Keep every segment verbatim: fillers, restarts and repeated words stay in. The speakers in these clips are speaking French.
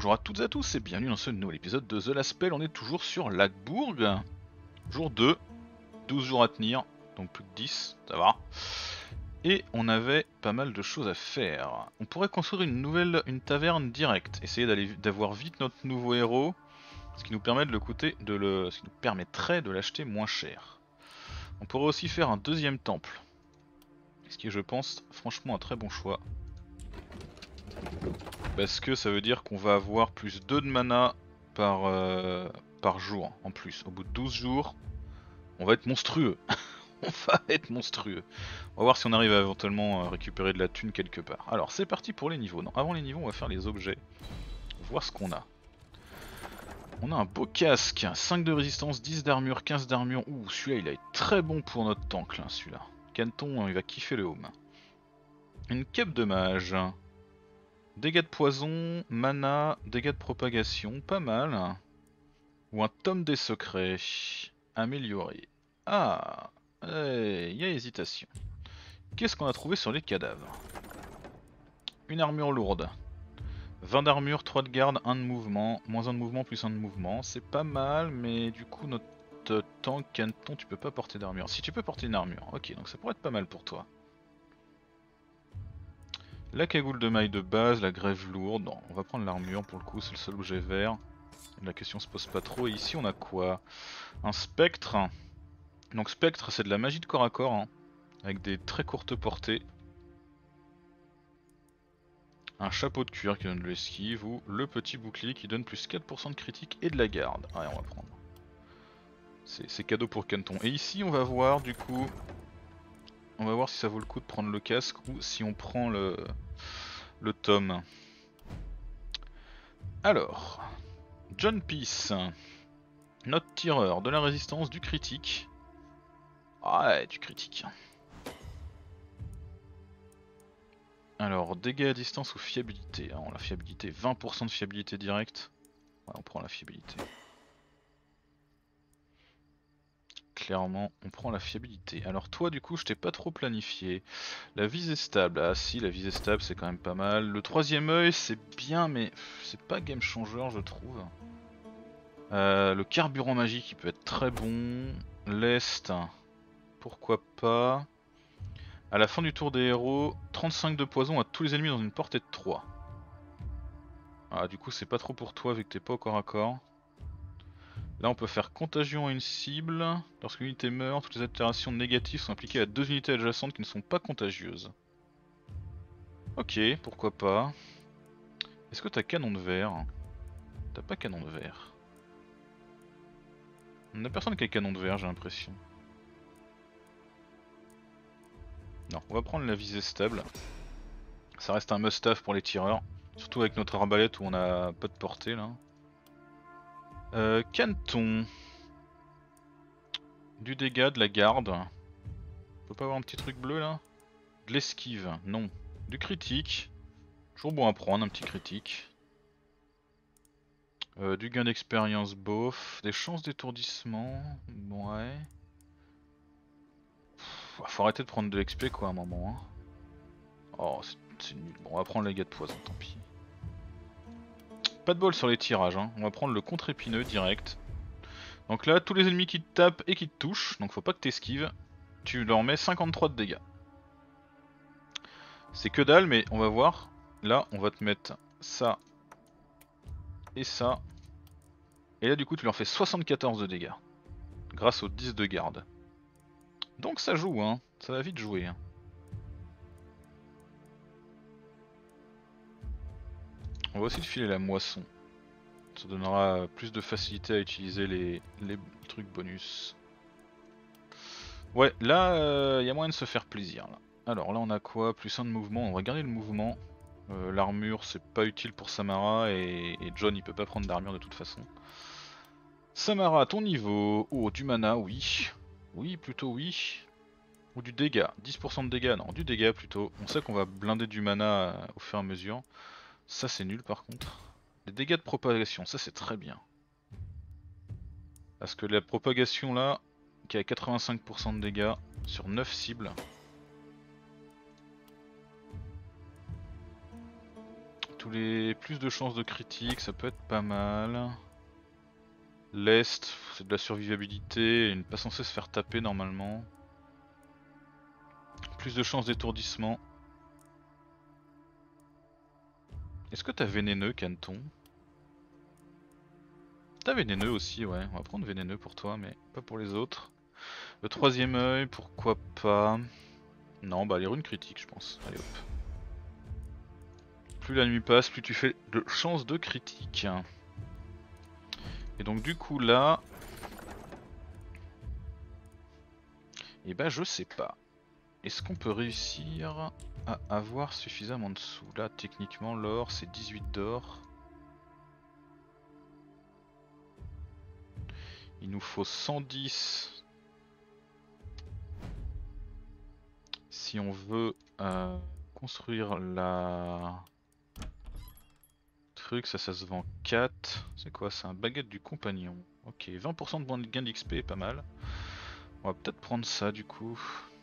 bonjour à toutes et à tous et bienvenue dans ce nouvel épisode de The Last Spell. On est toujours sur Lackbourg, jour deux, douze jours à tenir, donc plus que dix, ça va. Et on avait pas mal de choses à faire. On pourrait construire une nouvelle, une taverne directe, essayer d'aller d'avoir vite notre nouveau héros, ce qui nous permet de le coûter, de le, ce qui nous permettrait de l'acheter moins cher. On pourrait aussi faire un deuxième temple, ce qui est, je pense, franchement un très bon choix. Parce que ça veut dire qu'on va avoir plus deux de mana par, euh, par jour en plus. Au bout de douze jours, on va être monstrueux. On va être monstrueux. On va voir si on arrive à éventuellement récupérer de la thune quelque part. Alors c'est parti pour les niveaux. Non, avant les niveaux, on va faire les objets. Voir ce qu'on a. On a un beau casque, cinq de résistance, dix d'armure, quinze d'armure. Ouh, celui-là il a été très bon pour notre tank là, celui-là. Canton, il va kiffer le home. Une cape de mage. Dégâts de poison, mana, dégâts de propagation, pas mal. Ou un tome des secrets, amélioré. Ah, il hey, y a hésitation. Qu'est-ce qu'on a trouvé sur les cadavres? Une armure lourde. vingt d'armure, trois de garde, un de mouvement. Moins un de mouvement, plus un de mouvement. C'est pas mal, mais du coup notre tank Canton, tu peux pas porter d'armure. Si tu peux porter une armure, ok, donc ça pourrait être pas mal pour toi. La cagoule de maille de base, la grève lourde, non, on va prendre l'armure pour le coup, c'est le seul objet vert. La question se pose pas trop, et ici on a quoi? Un spectre. Donc spectre c'est de la magie de corps à corps, hein, avec des très courtes portées. Un chapeau de cuir qui donne de l'esquive, ou le petit bouclier qui donne plus quatre pour cent de critique et de la garde. Ouais, on va prendre. C'est cadeau pour Canton. Et ici on va voir du coup... On va voir si ça vaut le coup de prendre le casque ou si on prend le, le tome. Alors, John Peace, notre tireur, de la résistance, du critique. Ah ouais, du critique. Alors, dégâts à distance ou fiabilité. Alors, la fiabilité, vingt pour cent de fiabilité directe. Ouais, on prend la fiabilité. Clairement, on prend la fiabilité. Alors toi du coup je t'ai pas trop planifié. La visée stable, ah si la visée stable c'est quand même pas mal. Le troisième œil c'est bien mais c'est pas game changer je trouve. Euh, le carburant magique il peut être très bon. L'est, pourquoi pas. À la fin du tour des héros, trente-cinq de poison à tous les ennemis dans une portée de trois. Ah du coup c'est pas trop pour toi vu que t'es pas au corps à corps. Là on peut faire contagion à une cible. Lorsque l'unité meurt, toutes les altérations négatives sont appliquées à deux unités adjacentes qui ne sont pas contagieuses. Ok, pourquoi pas. Est-ce que t'as canon de verre? T'as pas canon de verre. On a personne qui a canon de verre j'ai l'impression. Non, on va prendre la visée stable. Ça reste un must-have pour les tireurs. Surtout avec notre arbalète où on a pas de portée là. Euh, Canton. Du dégât, de la garde. On peut pas avoir un petit truc bleu là? De l'esquive, non. Du critique. Toujours bon à prendre, un petit critique. Euh, du gain d'expérience bof. Des chances d'étourdissement. Ouais. Pff, faut arrêter de prendre de l'X P quoi à un moment. Hein. Oh c'est nul. Bon on va prendre les gars de poison, tant pis. Pas de bol sur les tirages, hein. On va prendre le contre-épineux direct. Donc là tous les ennemis qui te tapent et qui te touchent, donc faut pas que t'esquives. Tu leur mets cinquante-trois de dégâts. C'est que dalle mais on va voir. Là on va te mettre ça et ça. Et là du coup tu leur fais soixante-quatorze de dégâts. Grâce aux dix de garde. Donc ça joue hein, ça va vite jouer. Hein. On va aussi te filer la moisson. Ça donnera plus de facilité à utiliser les, les trucs bonus. Ouais, là il euh, y a moyen de se faire plaisir. Là. Alors là on a quoi? Plus un de mouvement, on va garder le mouvement. Euh, L'armure c'est pas utile pour Samara et, et John il peut pas prendre d'armure de toute façon. Samara, ton niveau. Oh, du mana, oui. Oui, plutôt oui. Ou du dégât. dix pour cent de dégâts, non, du dégât plutôt. On sait qu'on va blinder du mana euh, au fur et à mesure. Ça c'est nul par contre. Les dégâts de propagation, ça c'est très bien. Parce que la propagation là, qui a quatre-vingt-cinq pour cent de dégâts sur neuf cibles. tous les plus de chances de critique, ça peut être pas mal. L'Est, c'est de la survivabilité, il n'est pas censé se faire taper normalement. Plus de chances d'étourdissement. Est-ce que t'as vénéneux, Canton? T'as vénéneux aussi, ouais. On va prendre vénéneux pour toi, mais pas pour les autres. Le troisième œil, pourquoi pas? Non, bah les runes critiques, je pense. Allez hop. Plus la nuit passe, plus tu fais de chances de critique. Et donc du coup là... Et bah je sais pas. Est-ce qu'on peut réussir à avoir suffisamment de sous? Là techniquement l'or c'est dix-huit d'or. Il nous faut cent dix si on veut euh, construire la truc. Ça ça se vend quatre. C'est quoi? C'est un baguette du compagnon. Ok, vingt pour cent de gain d'X P est pas mal. On va peut-être prendre ça du coup.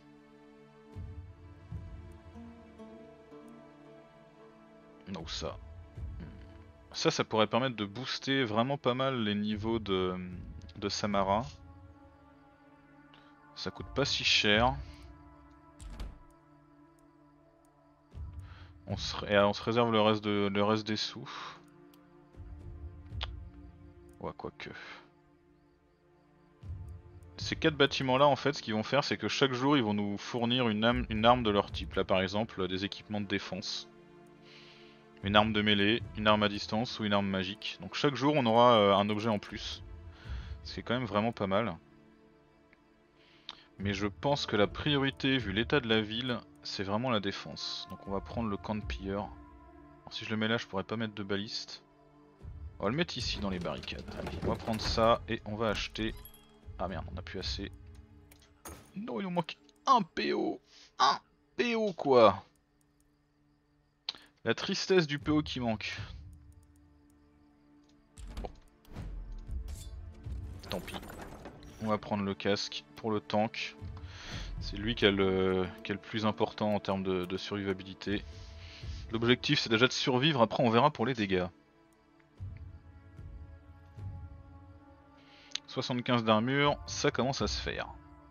Non, ça. Ça, ça pourrait permettre de booster vraiment pas mal les niveaux de, de Samara. Ça coûte pas si cher. On se, et on se réserve le reste, de, le reste des sous. Ouais, quoique. Ces quatre bâtiments là en fait ce qu'ils vont faire c'est que chaque jour ils vont nous fournir une arme, une arme de leur type. Là par exemple des équipements de défense. Une arme de mêlée, une arme à distance ou une arme magique. Donc chaque jour on aura euh, un objet en plus. Ce qui est quand même vraiment pas mal. Mais je pense que la priorité vu l'état de la ville c'est vraiment la défense. Donc on va prendre le camp de pilleurs. Alors, si je le mets là je pourrais pas mettre de baliste. On va le mettre ici dans les barricades. Allez, on va prendre ça et on va acheter... Ah merde, on a plus assez. Non, il nous manque un P O. Un P O quoi. La tristesse du P O qui manque. Bon. Tant pis. On va prendre le casque pour le tank. C'est lui qui a, le, qui a le plus important en termes de, de survivabilité. L'objectif c'est déjà de survivre, après on verra pour les dégâts. soixante-quinze d'armure, ça commence à se faire.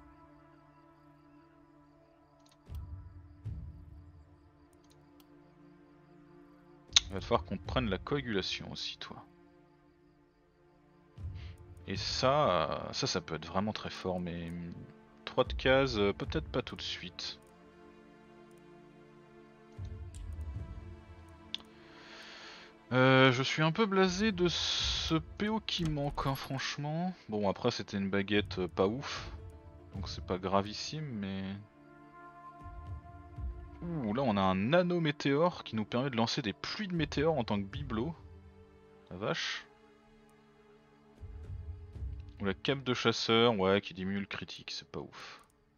Il va falloir qu'on prenne la coagulation aussi, toi. Et ça, ça, ça peut être vraiment très fort, mais trois de cases, peut-être pas tout de suite. Euh, je suis un peu blasé de ce P O qui manque, hein, franchement. Bon, après c'était une baguette euh, pas ouf, donc c'est pas gravissime, mais... Ouh, là on a un nano météore qui nous permet de lancer des pluies de météores en tant que bibelot. La vache. Ou la cape de chasseur, ouais, qui diminue le critique, c'est pas ouf.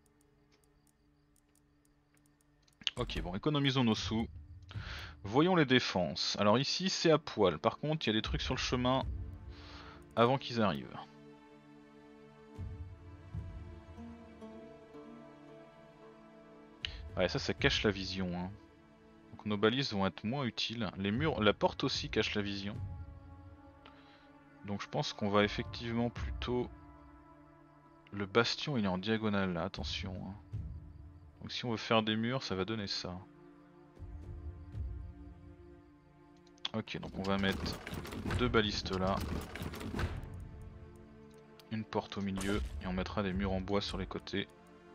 Ok, bon, économisons nos sous. Voyons les défenses. Alors ici c'est à poil, par contre il y a des trucs sur le chemin avant qu'ils arrivent. Ouais, ça, ça cache la vision, hein. Donc nos balises vont être moins utiles. Les murs, la porte aussi cache la vision. Donc je pense qu'on va effectivement plutôt... Le bastion il est en diagonale là, attention, hein. Donc si on veut faire des murs, ça va donner ça. Ok, donc on va mettre deux balistes là. Une porte au milieu et on mettra des murs en bois sur les côtés.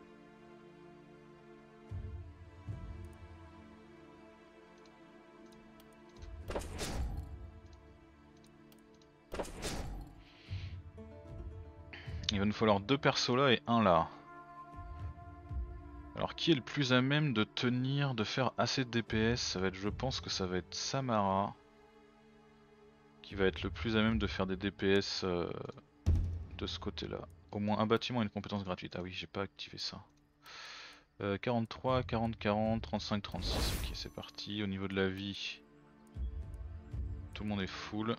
Il va nous falloir deux persos là et un là. Alors qui est le plus à même de tenir, de faire assez de D P S? Ça va être, je pense que ça va être Samara. Qui va être le plus à même de faire des D P S euh, de ce côté là. Au moins un bâtiment et une compétence gratuite. Ah oui, j'ai pas activé ça. Euh, quarante-trois, quarante, quarante, trente-cinq, trente-six. Ok, c'est parti. Au niveau de la vie, tout le monde est full.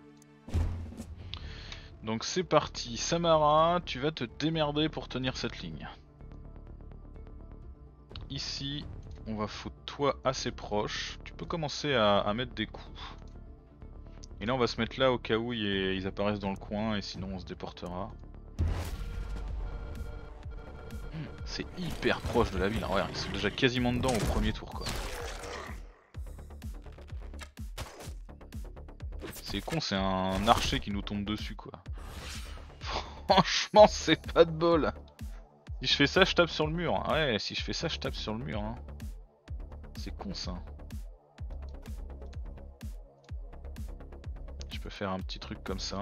Donc c'est parti. Samara, tu vas te démerder pour tenir cette ligne. Ici, on va foutre toi assez proche. Tu peux commencer à, à mettre des coups. Et là on va se mettre là au cas où ils, ils apparaissent dans le coin et sinon on se déportera. C'est hyper proche de la ville, hein. Ouais, ils sont déjà quasiment dedans au premier tour quoi. C'est con, c'est un archer qui nous tombe dessus quoi. Franchement c'est pas de bol. Si je fais ça je tape sur le mur. Ouais, si je fais ça je tape sur le mur. Hein. C'est con ça. Je peux faire un petit truc comme ça.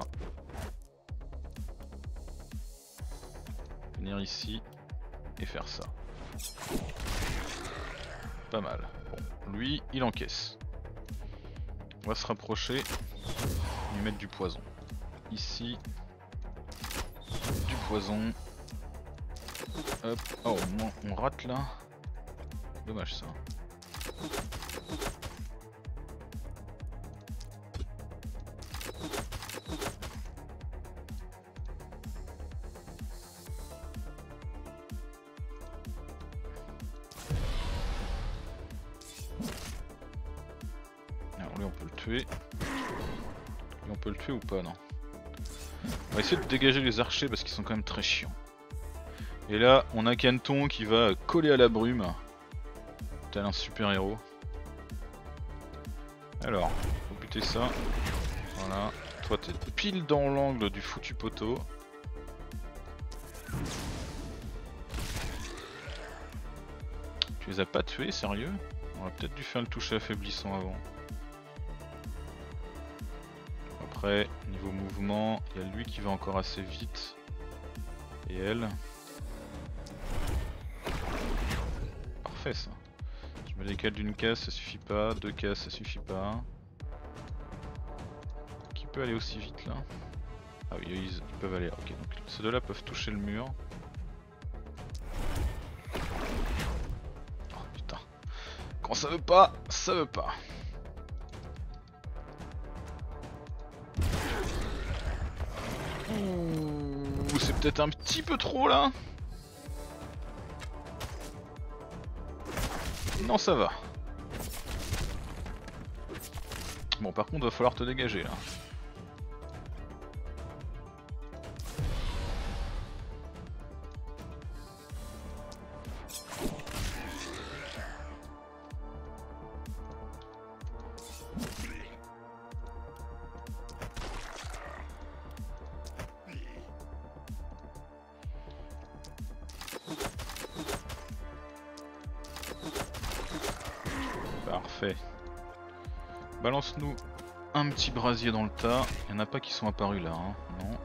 Venir ici et faire ça. Pas mal. Bon, lui il encaisse. On va se rapprocher, lui mettre du poison. Ici, du poison. Hop, oh on, on rate là. Dommage ça. Alors lui on peut le tuer. Lui on peut le tuer ou pas non? On va essayer de dégager les archers parce qu'ils sont quand même très chiants. Et là on a Canton qui va coller à la brume. Tel un super héros. Alors, faut buter ça. Voilà. Toi t'es pile dans l'angle du foutu poteau. Tu les as pas tués, sérieux? On aurait peut-être dû faire le toucher affaiblissant avant. Après, niveau mouvement, il y a lui qui va encore assez vite. Et elle. Parfait ça. Je me décale d'une case, ça suffit pas. Deux cases, ça suffit pas. Qui peut aller aussi vite là? Ah oui, ils, ils peuvent aller. Ok, donc ceux de là peuvent toucher le mur. Oh putain. Quand ça veut pas, ça veut pas. Ouh, c'est peut-être un petit peu trop là. Non, ça va. Bon, par contre, va falloir te dégager là. Parfait. Balance-nous un petit brasier dans le tas. Il n'y en a pas qui sont apparus là, hein. Non.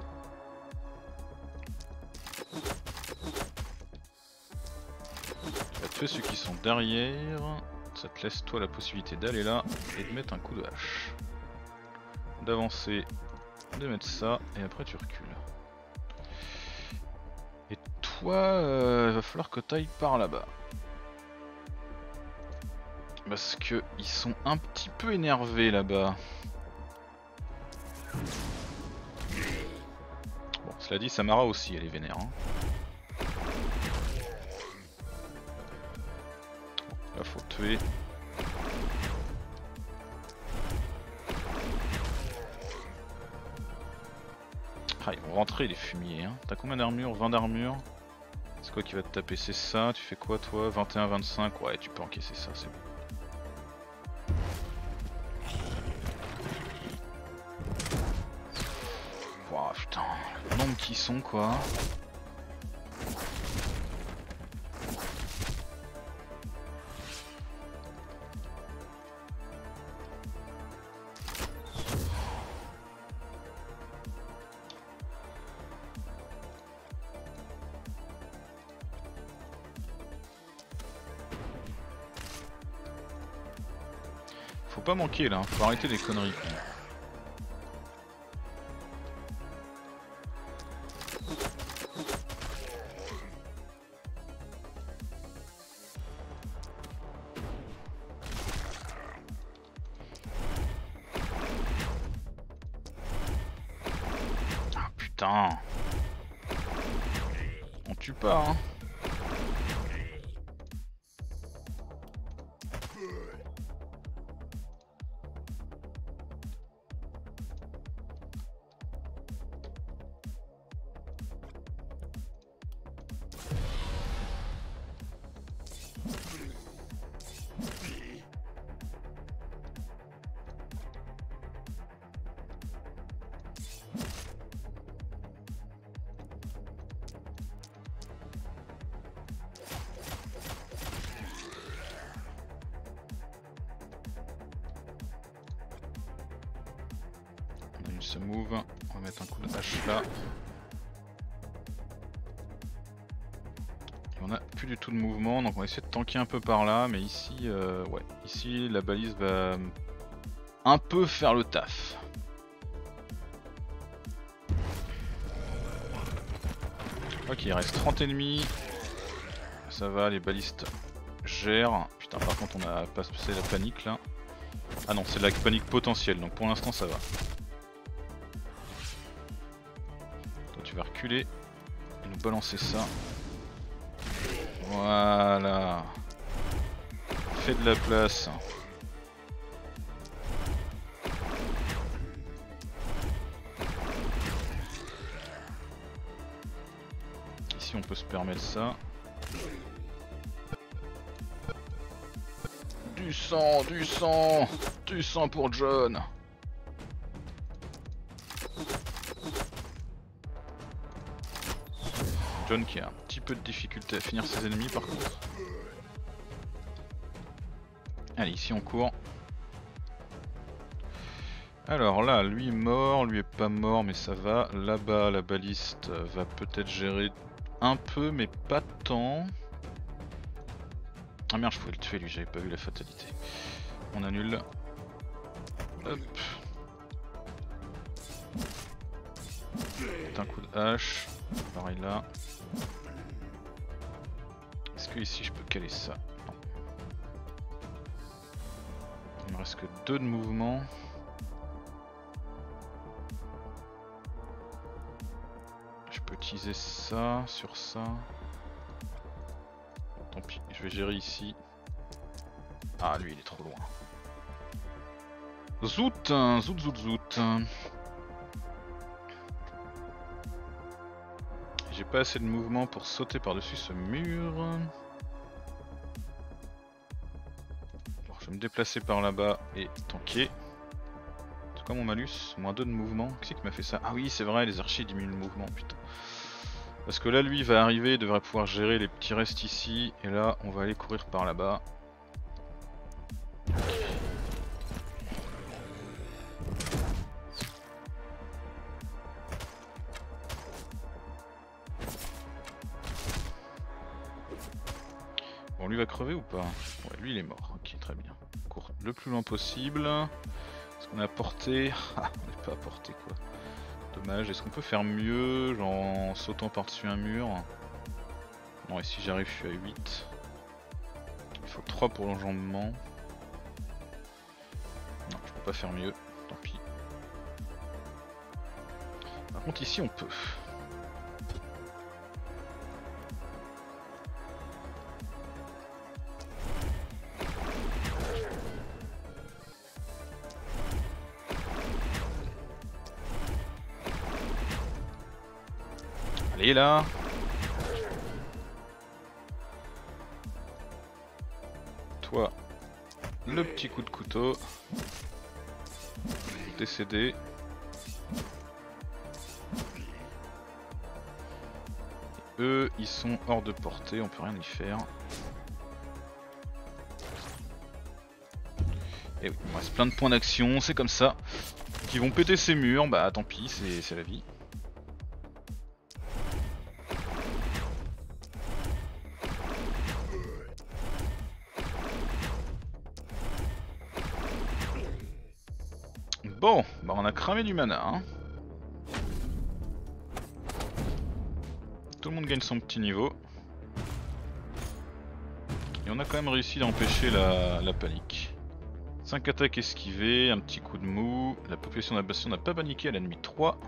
Tu vas tuer ceux qui sont derrière. Ça te laisse toi la possibilité d'aller là et de mettre un coup de hache. D'avancer, de mettre ça et après tu recules. Et toi, euh, il va falloir que tu ailles par là-bas. Parce que ils sont un petit peu énervés là-bas. Bon, cela dit, Samara aussi, elle est vénère. Hein. Bon, là, faut tuer. Ah, ils vont rentrer les fumiers. Hein. T'as combien d'armure? vingt d'armure. C'est quoi qui va te taper? C'est ça. Tu fais quoi toi? vingt et un, vingt-cinq. Ouais, tu peux encaisser ça, c'est bon. Oh putain, le nombre qui sont quoi. Faut pas manquer là, faut arrêter les conneries. Putain, on tue pas hein. se move. On va mettre un coup de hache là. Et on a plus du tout de mouvement, donc on va essayer de tanker un peu par là, mais ici, euh, ouais, ici la balise va un peu faire le taf. Ok, il reste trente ennemis. Ça va, les balistes gèrent. Putain, par contre, on a pas passé la panique là. Ah non, c'est la panique potentielle, donc pour l'instant ça va. Toi, tu vas reculer et nous balancer ça. Voilà. Fais de la place. Ici, on peut se permettre ça. Du sang, du sang, du sang pour John. John qui a un petit peu de difficulté à finir ses ennemis par contre. Allez, ici on court. Alors là, lui est mort, lui est pas mort mais ça va. Là-bas, la baliste va peut-être gérer un peu mais pas tant. Ah merde, je pouvais le tuer lui, j'avais pas vu la fatalité. On annule. Hop. Un coup de hache. Pareil là. Est-ce que ici je peux caler ça? Non. Il me reste que deux de mouvement. Je peux utiliser ça sur ça. Tant pis, je vais gérer ici. Ah lui il est trop loin. Zout, zout, zout, zout. J'ai pas assez de mouvement pour sauter par-dessus ce mur. Bon, je vais me déplacer par là-bas et tanker. C'est quoi mon malus? Moins deux de mouvement. Qui c'est qui m'a fait ça? Ah oui, c'est vrai, les archers diminuent le mouvement, putain. Parce que là, lui va arriver, il devrait pouvoir gérer les petits restes ici. Et là, on va aller courir par là-bas. Bon, lui va crever ou pas? Ouais, lui il est mort. Ok, très bien. On court le plus loin possible. Est-ce qu'on est à portée? Ah, on n'est pas à portée quoi. Dommage. Est-ce qu'on peut faire mieux, genre en sautant par-dessus un mur? Non, ici j'arrive, je suis à huit. Il faut trois pour l'enjambement. Non, je peux pas faire mieux. Tant pis. Par contre, ici on peut. Allez là. Toi, le petit coup de couteau. Décédé. Et eux, ils sont hors de portée, on peut rien y faire. Et oui, il me reste plein de points d'action, c'est comme ça. Qui vont péter ces murs, bah tant pis, c'est la vie. Bon, bah on a cramé du mana. Hein. Tout le monde gagne son petit niveau. Et on a quand même réussi d'empêcher la, la panique. cinq attaques esquivées, un petit coup de mou. La population d'Abbastion n'a pas paniqué, elle a nuit trois.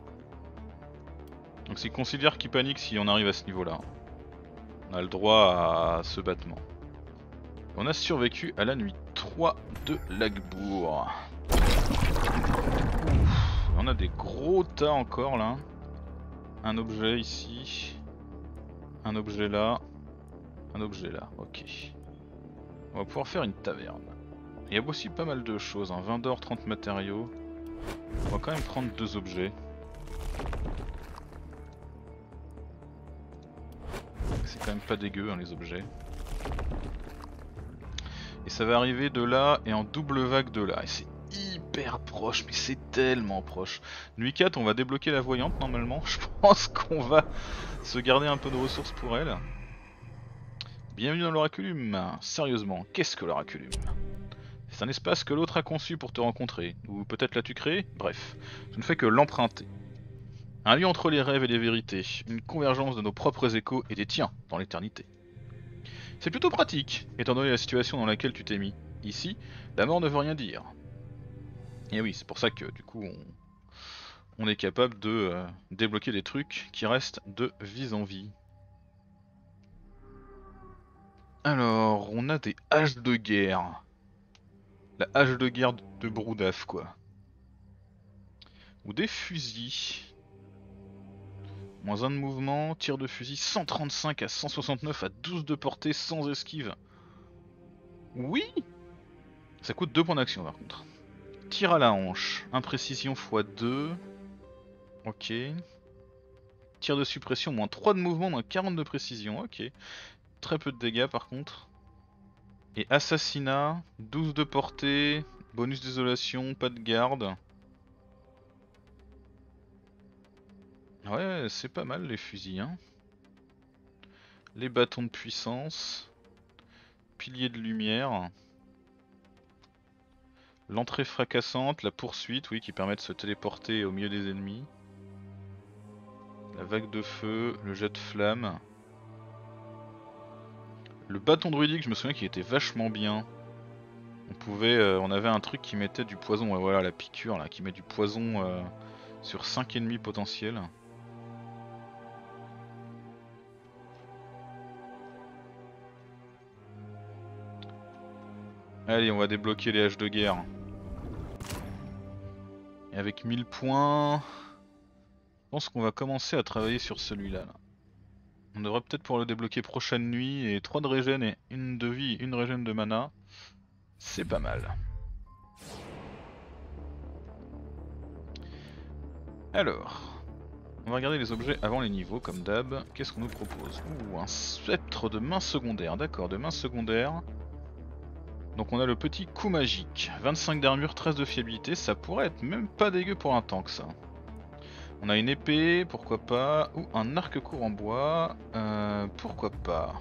Donc c'est considère qu'il panique si on arrive à ce niveau là. On a le droit à ce battement. On a survécu à la nuit trois de Lagbourg. On a des gros tas encore là. Un objet ici. Un objet là. Un objet là, ok. On va pouvoir faire une taverne. Il y a aussi pas mal de choses, hein. vingt d'or, trente matériaux. On va quand même prendre deux objets. C'est quand même pas dégueu hein, les objets. Et ça va arriver de là et en double vague de là. Et c'est super proche, mais c'est tellement proche. Nuit quatre, on va débloquer la voyante normalement. Je pense qu'on va se garder un peu de ressources pour elle. Bienvenue dans l'Oraculum. Sérieusement, qu'est-ce que l'Oraculum? C'est un espace que l'autre a conçu pour te rencontrer, ou peut-être l'as-tu créé? Bref, je ne fais que l'emprunter. Un lieu entre les rêves et les vérités, une convergence de nos propres échos et des tiens dans l'éternité. C'est plutôt pratique, étant donné la situation dans laquelle tu t'es mis. Ici, la mort ne veut rien dire. Et oui, c'est pour ça que du coup on, on est capable de euh, débloquer des trucs qui restent de vie en vie. Alors, on a des haches de guerre. La hache de guerre de Broudaf, quoi. Ou des fusils. Moins un de mouvement, tir de fusil cent trente-cinq à cent soixante-neuf à douze de portée sans esquive. Oui! Ça coûte deux points d'action par contre. Tir à la hanche, imprécision fois deux. Ok. Tir de suppression, moins trois de mouvement, moins quarante de précision. Ok. Très peu de dégâts par contre. Et assassinat, douze de portée, bonus d'isolation, pas de garde. Ouais, c'est pas mal les fusils, hein. Les bâtons de puissance. Pilier de lumière. L'entrée fracassante, la poursuite, oui, qui permet de se téléporter au milieu des ennemis. La vague de feu, le jet de flamme. Le bâton druidique, je me souviens qu'il était vachement bien. On pouvait, euh, on avait un truc qui mettait du poison, ouais, voilà la piqûre là, qui met du poison euh, sur cinq ennemis potentiels. Allez, on va débloquer les haches de guerre. Et avec mille points, je pense qu'on va commencer à travailler sur celui-là. Là. On devrait peut-être pouvoir le débloquer prochaine nuit, et trois de régène et une de vie, une régène de mana. C'est pas mal. Alors, on va regarder les objets avant les niveaux, comme d'hab. Qu'est-ce qu'on nous propose? Ouh, un sceptre de main secondaire, d'accord, de main secondaire. Donc on a le petit coup magique, vingt-cinq d'armure, treize de fiabilité, ça pourrait être même pas dégueu pour un tank ça. On a une épée, pourquoi pas, ou un arc court en bois, euh, pourquoi pas.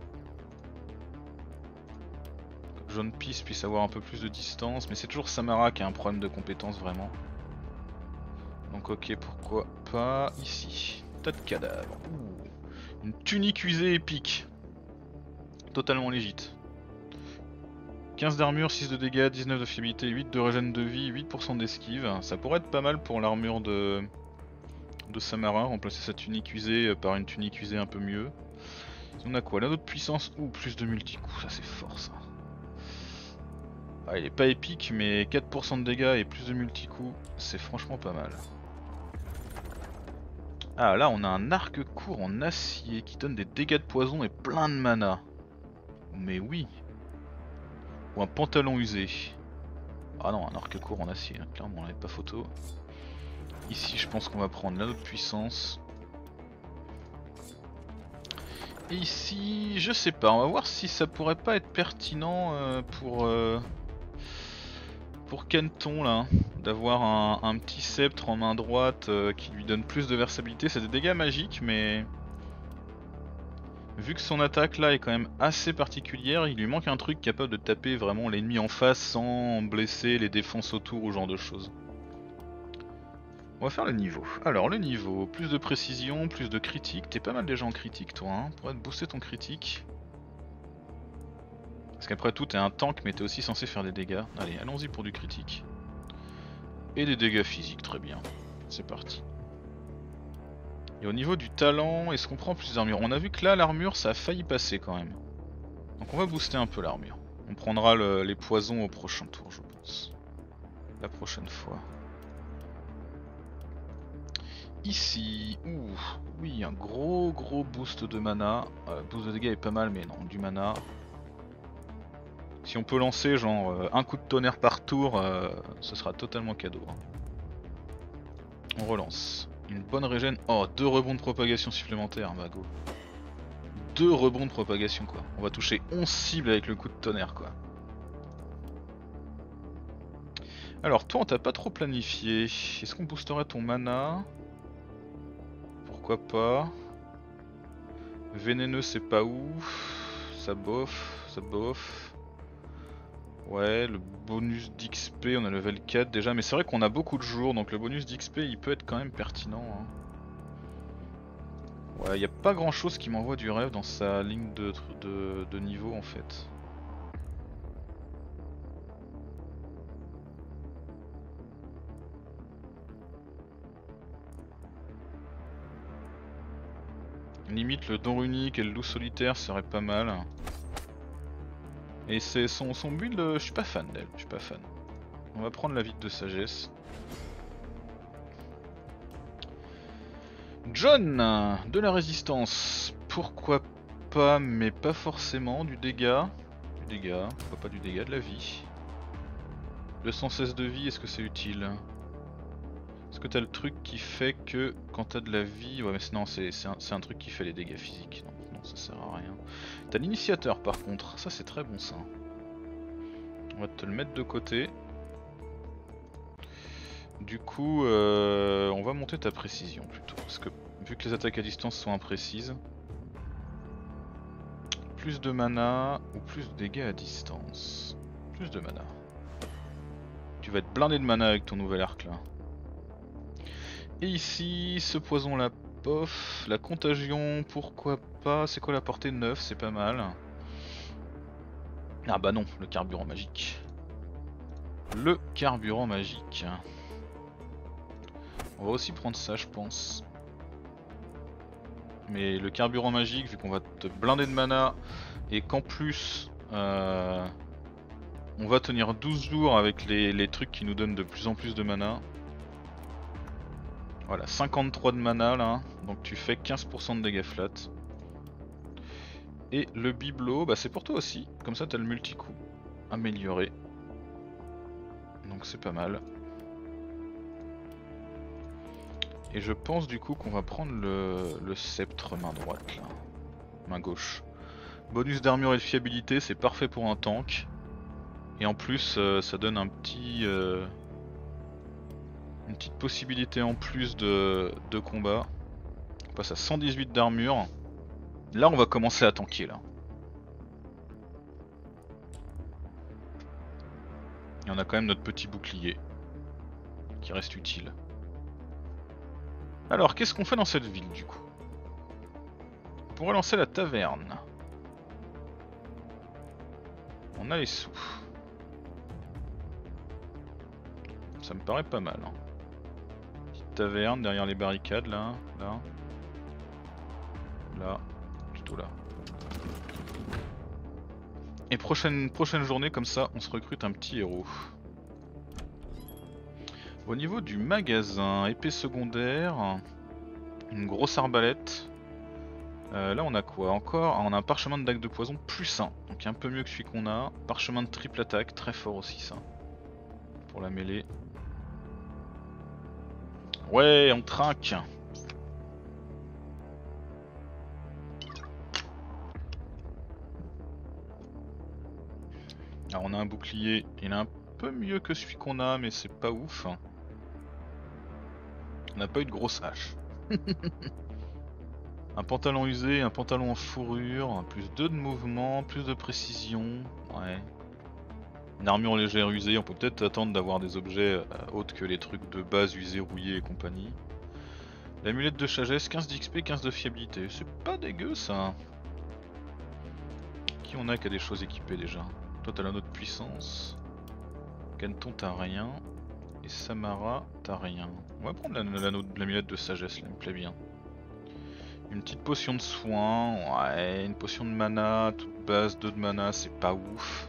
Jaune Peace puisse avoir un peu plus de distance, mais c'est toujours Samara qui a un problème de compétence vraiment. Donc ok, pourquoi pas ici. Tas de cadavres. Ouh. Une tunique usée épique. Totalement légite. quinze d'armure, six de dégâts, dix-neuf de fiabilité, huit de régène de vie, huit pour cent d'esquive. Ça pourrait être pas mal pour l'armure de... de Samara, remplacer sa tunique usée par une tunique usée un peu mieux. On a quoi? Là, d'autres puissance ou plus de multi-coups, ça c'est fort ça. Ah, il est pas épique, mais quatre pour cent de dégâts et plus de multi-coups, c'est franchement pas mal. Ah, là on a un arc court en acier qui donne des dégâts de poison et plein de mana. Mais oui. Ou un pantalon usé. Ah non, un arc court en acier, hein. Clairement on n'avait pas photo. Ici je pense qu'on va prendre la haute puissance. Et ici, je sais pas, on va voir si ça pourrait pas être pertinent euh, pour... Euh... Pour Canton là, d'avoir un, un petit sceptre en main droite euh, qui lui donne plus de versabilité. C'est des dégâts magiques, mais vu que son attaque là est quand même assez particulière, il lui manque un truc capable de taper vraiment l'ennemi en face sans blesser les défenses autour ou ce genre de choses. On va faire le niveau. Alors le niveau, plus de précision, plus de critique. T'es pas mal déjà en critique toi, hein, pour te booster ton critique. Parce qu'après tout t'es un tank mais t'es aussi censé faire des dégâts. Allez, allons-y pour du critique. Et des dégâts physiques, très bien. C'est parti. Et au niveau du talent, est-ce qu'on prend plus d'armure? On a vu que là l'armure ça a failli passer quand même. Donc on va booster un peu l'armure. On prendra le, les poisons au prochain tour je pense. La prochaine fois. Ici, ouh, oui, un gros gros boost de mana. Euh, boost de dégâts est pas mal mais non, du mana. Si on peut lancer genre euh, un coup de tonnerre par tour, euh, ce sera totalement cadeau. Hein. On relance. Une bonne régène. Oh, deux rebonds de propagation supplémentaires, bah go. Deux rebonds de propagation quoi. On va toucher onze cibles avec le coup de tonnerre quoi. Alors toi on t'a pas trop planifié. Est-ce qu'on boosterait ton mana? Pourquoi pas. Vénéneux c'est pas ouf. Ça bof, ça bof. Ouais, le bonus d'X P, on a level quatre déjà, mais c'est vrai qu'on a beaucoup de jours, donc le bonus d'X P il peut être quand même pertinent. Hein. Ouais, y a pas grand chose qui m'envoie du rêve dans sa ligne de, de, de niveau en fait. Limite le don runique et le loup solitaire serait pas mal. Et c'est son, son build, euh, je suis pas fan d'elle, je suis pas fan. On va prendre la vide de sagesse. John, de la résistance, pourquoi pas, mais pas forcément, du dégât. Du dégât, pourquoi pas du dégât, de la vie. deux cent seize de vie, est-ce que c'est utile? Est-ce que t'as le truc qui fait que quand t'as de la vie... Ouais mais non, c'est un, un truc qui fait les dégâts physiques, non, non ça sert à rien. T'as l'initiateur par contre, ça c'est très bon ça. On va te le mettre de côté. Du coup, euh, on va monter ta précision plutôt, parce que vu que les attaques à distance sont imprécises, plus de mana ou plus de dégâts à distance. Plus de mana. Tu vas être blindé de mana avec ton nouvel arc là. Et ici, ce poison là, pof, la contagion, pourquoi pas, c'est quoi la portée? Neuf, c'est pas mal. Ah bah non, le carburant magique. Le carburant magique. On va aussi prendre ça je pense. Mais le carburant magique, vu qu'on va te blinder de mana, et qu'en plus euh, on va tenir douze jours avec les, les trucs qui nous donnent de plus en plus de mana. Voilà, cinquante-trois de mana là, donc tu fais quinze pour cent de dégâts flat. Et le bibelot, bah c'est pour toi aussi, comme ça t'as le multi-coup amélioré. Donc c'est pas mal. Et je pense du coup qu'on va prendre le, le sceptre main droite là, main gauche. Bonus d'armure et de fiabilité, c'est parfait pour un tank. Et en plus euh, ça donne un petit... Euh, une petite possibilité en plus de, de combat. On passe à cent dix-huit d'armure. Là on va commencer à tanker là. Et on a quand même notre petit bouclier qui reste utile. Alors qu'est-ce qu'on fait dans cette ville du coup? On pourrait lancer la taverne. On a les sous. Ça me paraît pas mal. Hein. Petite taverne derrière les barricades là, là. Là, plutôt là. Et prochaine, prochaine journée comme ça, on se recrute un petit héros. Au niveau du magasin, épée secondaire, une grosse arbalète. Euh, là on a quoi encore? Ah, on a un parchemin de dague de poison plus un, donc un peu mieux que celui qu'on a. Parchemin de triple attaque, très fort aussi ça. Pour la mêlée. Ouais, on trinque. Alors on a un bouclier, il est un peu mieux que celui qu'on a, mais c'est pas ouf. On n'a pas eu de grosse hache. Un pantalon usé, un pantalon en fourrure, plus deux de mouvement, plus de précision. Ouais. Une armure légère usée, on peut peut-être attendre d'avoir des objets euh, autres que les trucs de base usés, rouillés et compagnie. L'amulette de sagesse, quinze d'X P, quinze de fiabilité. C'est pas dégueu ça. Qui on a qui a des choses équipées déjà? Toi t'as l'anneau de puissance. Canton t'as rien. Et Samara t'as rien. On va prendre l'anneau de l'amulette de sagesse là, il me plaît bien. Une petite potion de soin, ouais, une potion de mana, toute base, deux de mana, c'est pas ouf.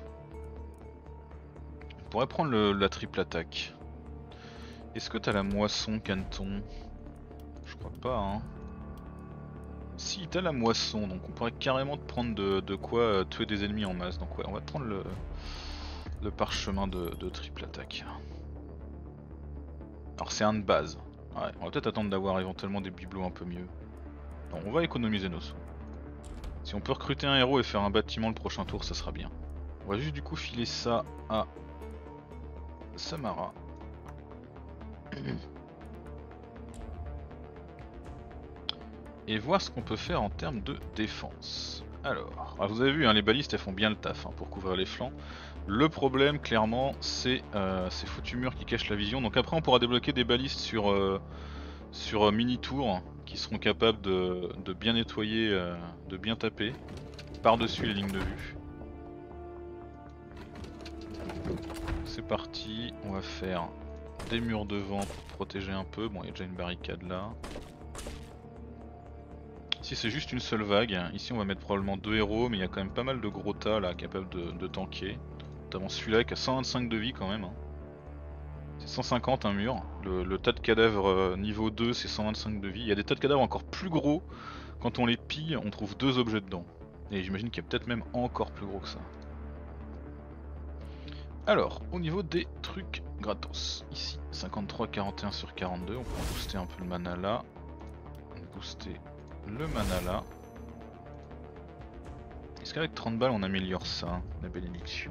On pourrait prendre le, la triple attaque. Est-ce que t'as la moisson, Canton? Je crois pas, hein. Si, t'as la moisson, donc on pourrait carrément te prendre de, de quoi euh, tuer des ennemis en masse. Donc ouais, on va te prendre le, le parchemin de, de triple attaque. Alors c'est un de base. Ouais, on va peut-être attendre d'avoir éventuellement des bibelots un peu mieux. Non, on va économiser nos sous. Si on peut recruter un héros et faire un bâtiment le prochain tour, ça sera bien. On va juste du coup filer ça à Samara. Et voir ce qu'on peut faire en termes de défense. Alors, alors vous avez vu, hein, les balistes elles font bien le taf hein, pour couvrir les flancs. Le problème clairement c'est euh, ces foutus murs qui cachent la vision. Donc après on pourra débloquer des balistes sur, euh, sur euh, mini tours qui seront capables de, de bien nettoyer, euh, de bien taper par-dessus les lignes de vue. C'est parti, on va faire des murs devant pour protéger un peu. Bon, il y a déjà une barricade là. Ici c'est juste une seule vague, ici on va mettre probablement deux héros, mais il y a quand même pas mal de gros tas là capables de, de tanker. Notamment celui-là qui a cent vingt-cinq de vie quand même. Hein. C'est cent cinquante un mur, le, le tas de cadavres euh, niveau deux c'est cent vingt-cinq de vie. Il y a des tas de cadavres encore plus gros, quand on les pille on trouve deux objets dedans. Et j'imagine qu'il y a peut-être même encore plus gros que ça. Alors, au niveau des trucs gratos, ici cinquante-trois quarante et un sur quarante-deux, on peut booster un peu le mana là. Booster le mana là. Est-ce qu'avec trente balles on améliore ça, la bénédiction?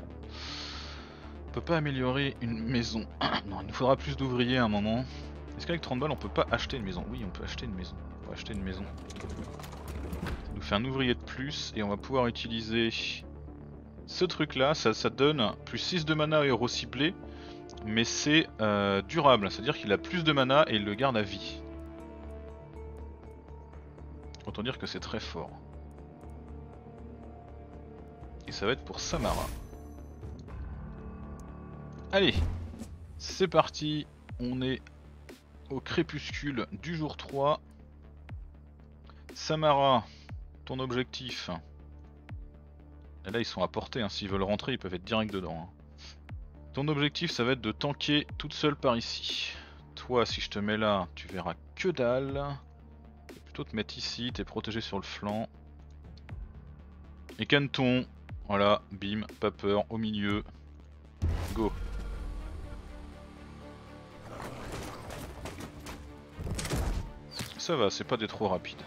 On peut pas améliorer une maison. Non, il nous faudra plus d'ouvriers à un moment. Est-ce qu'avec trente balles on peut pas acheter une maison? Oui, on peut acheter une maison. On va acheter une maison. Ça nous fait un ouvrier de plus et on va pouvoir utiliser ce truc là. Ça, ça donne plus six de mana à héros ciblé, mais c'est euh, durable. C'est-à-dire qu'il a plus de mana et il le garde à vie. Autant dire que c'est très fort. Et ça va être pour Samara. Allez, c'est parti. On est au crépuscule du jour trois. Samara, ton objectif. Et là ils sont à portée, hein. S'ils veulent rentrer ils peuvent être direct dedans. Hein. Ton objectif ça va être de tanker toute seule par ici. Toi si je te mets là, tu verras que dalle. Te mettre ici, t'es protégé sur le flanc. Et caneton, voilà, bim, pas peur, au milieu. Go. Ça va, c'est pas des trop rapides.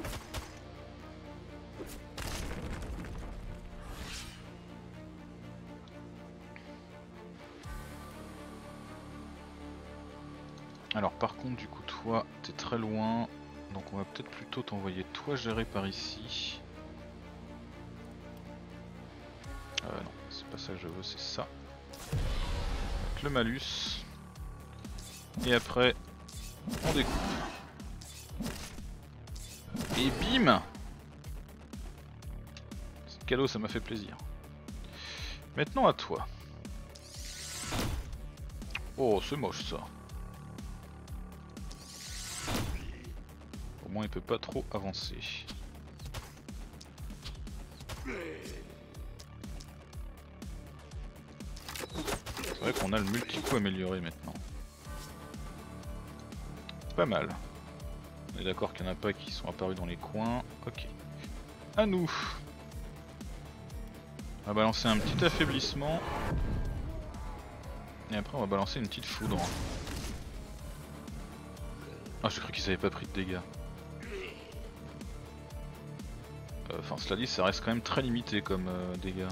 Alors par contre du coup toi t'es très loin. Donc on va peut-être plutôt t'envoyer toi gérer par ici. Euh non, c'est pas ça que je veux, c'est ça. Avec le malus. Et après, on découpe. Et bim! C'est cadeau, ça m'a fait plaisir. Maintenant à toi. Oh, c'est moche ça. Au moins il peut pas trop avancer. C'est vrai qu'on a le multi-coup amélioré maintenant. Pas mal. On est d'accord qu'il n'y en a pas qui sont apparus dans les coins. Ok. À nous. On va balancer un petit affaiblissement. Et après on va balancer une petite foudre. Ah, j'ai cru qu'ils avaient pas pris de dégâts. Enfin, cela dit, ça reste quand même très limité comme euh, dégâts.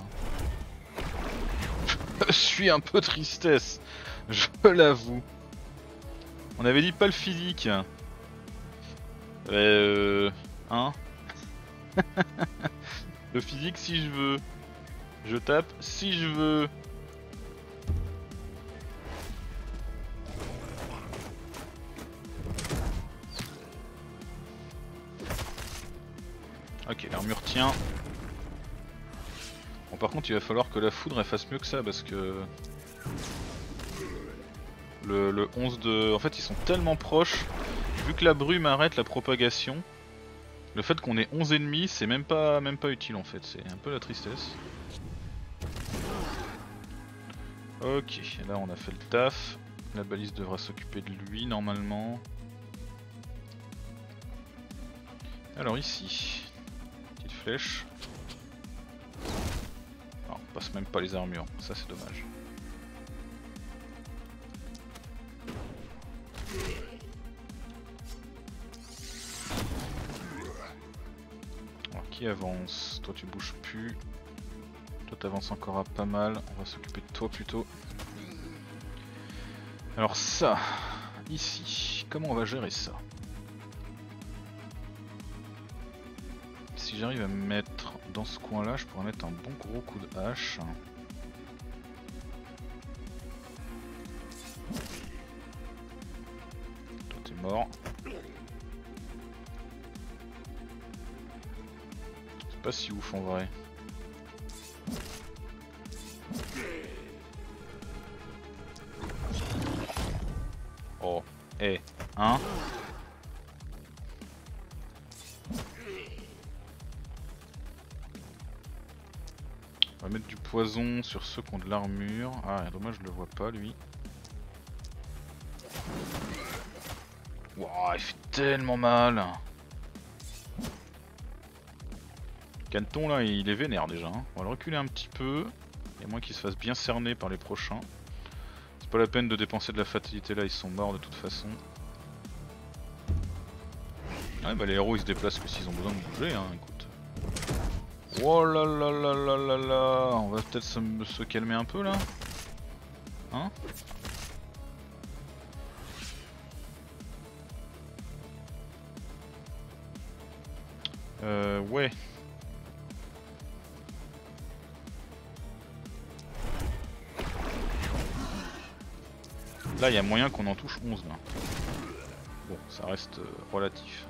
Je suis un peu tristesse, je l'avoue. On avait dit pas le physique. Euh... Hein. Le physique si je veux. Je tape si je veux. Ok, l'armure tient. Bon, par contre il va falloir que la foudre elle fasse mieux que ça parce que le, le onze de... En fait ils sont tellement proches, vu que la brume arrête la propagation, le fait qu'on ait onze ennemis c'est même pas, même pas utile en fait, c'est un peu la tristesse. Ok, là on a fait le taf, la balise devra s'occuper de lui normalement. Alors ici, petite flèche. Non, on passe même pas les armures, ça c'est dommage. Alors qui avance? Toi tu bouges plus. Toi t'avances encore à pas mal, on va s'occuper de toi plutôt. Alors ça, ici, comment on va gérer ça? Si j'arrive à me mettre dans ce coin là, je pourrais mettre un bon gros coup de hache. Toi t'es mort. C'est pas si ouf en vrai. Oh, eh, hey, hein? On va mettre du poison sur ceux qui ont de l'armure. Ah, dommage, je le vois pas lui. Wouah, il fait tellement mal. Caneton là, il est vénère déjà. Hein. On va le reculer un petit peu. Et à moins qu'il se fasse bien cerner par les prochains. C'est pas la peine de dépenser de la fatalité là, ils sont morts de toute façon. Ouais bah les héros ils se déplacent que s'ils ont besoin de bouger hein, écoute. Oh là là là là là là. On va peut-être se, se calmer un peu là. Hein? Euh ouais. Là il y a moyen qu'on en touche onze là. Bon ça reste euh, relatif.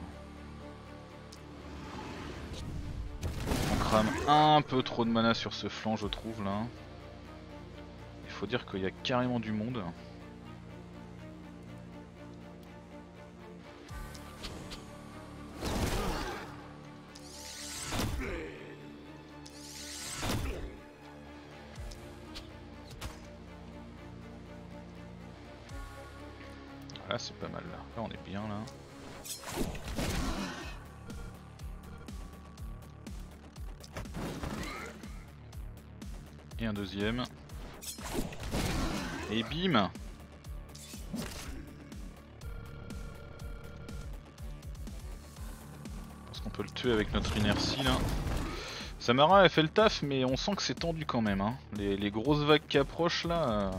On crame un peu trop de mana sur ce flanc je trouve là. Il faut dire qu'il y a carrément du monde. Là c'est pas mal là, là on est bien là. Et un deuxième. Et bim. Parce qu'on peut le tuer avec notre inertie là. Samara elle fait le taf mais on sent que c'est tendu quand même hein. Les, les grosses vagues qui approchent là... Euh...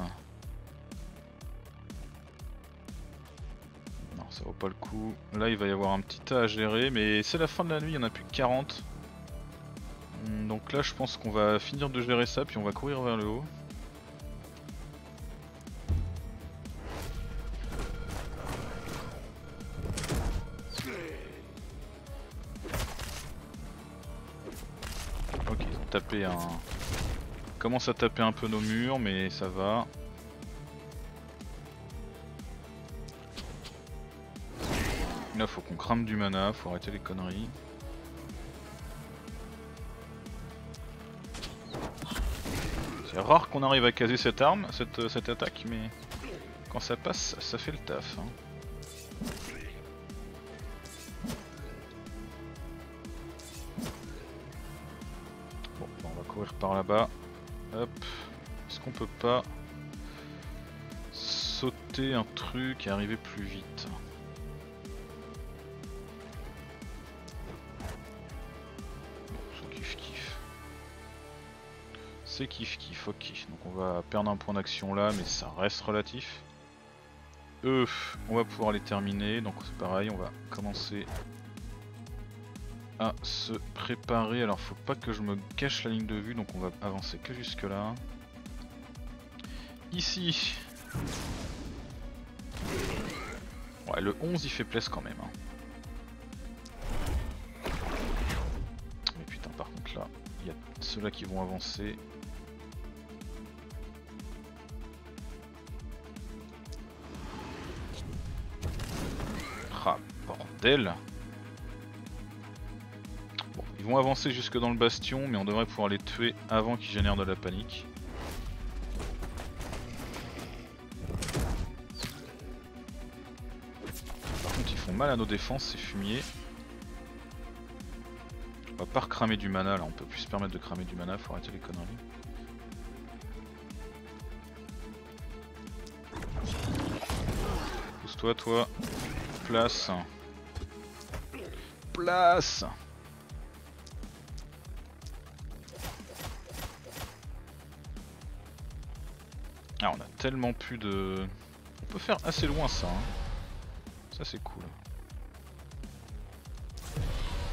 Non ça vaut pas le coup. Là il va y avoir un petit tas à gérer mais c'est la fin de la nuit, il n'y en a plus que quarante. Donc là je pense qu'on va finir de gérer ça puis on va courir vers le haut. Ok ils ont tapé un... Ils commencent à taper un peu nos murs mais ça va. Là faut qu'on crame du mana, faut arrêter les conneries. C'est rare qu'on arrive à caser cette arme, cette, cette attaque, mais quand ça passe, ça fait le taf. Hein. Bon, on va courir par là-bas. Hop. Est-ce qu'on peut pas sauter un truc et arriver plus vite? C'est kiff kiff, ok. Donc on va perdre un point d'action là, mais ça reste relatif. Eux, on va pouvoir les terminer, donc c'est pareil, on va commencer à se préparer. Alors faut pas que je me cache la ligne de vue, donc on va avancer que jusque là. Ici. Ouais, le onze il fait place quand même. Hein. Mais putain, par contre là, il y a ceux-là qui vont avancer. Ah, bordel! Bon, ils vont avancer jusque dans le bastion, mais on devrait pouvoir les tuer avant qu'ils génèrent de la panique. Par contre, ils font mal à nos défenses, ces fumiers. On va pas recramer du mana là, on peut plus se permettre de cramer du mana, faut arrêter les conneries. Pousse-toi, toi. Place. Place. Ah, on a tellement plus de... peut faire assez loin ça. Hein. Ça c'est cool. Ça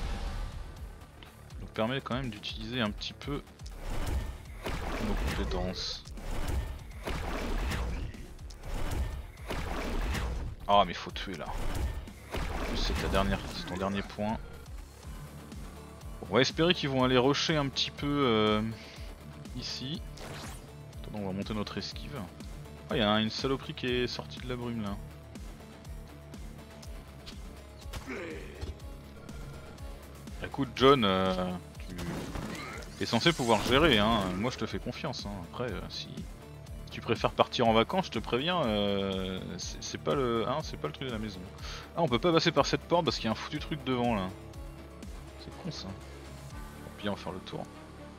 nous permet quand même d'utiliser un petit peu nos compétences. Ah mais faut tuer là. En plus c'est ta dernière, c'est ton dernier point. Bon, on va espérer qu'ils vont aller rusher un petit peu euh, ici. Attends, on va monter notre esquive. Ah, il y a une saloperie qui est sortie de la brume là. Écoute John, euh, tu es censé pouvoir gérer, hein. Moi je te fais confiance. Hein. Après, euh, si tu préfères partir en vacances, je te préviens, euh, c'est pas le, hein, c'est pas le truc de la maison. Ah, on peut pas passer par cette porte parce qu'il y a un foutu truc devant là. C'est con ça. Puis on va faire le tour.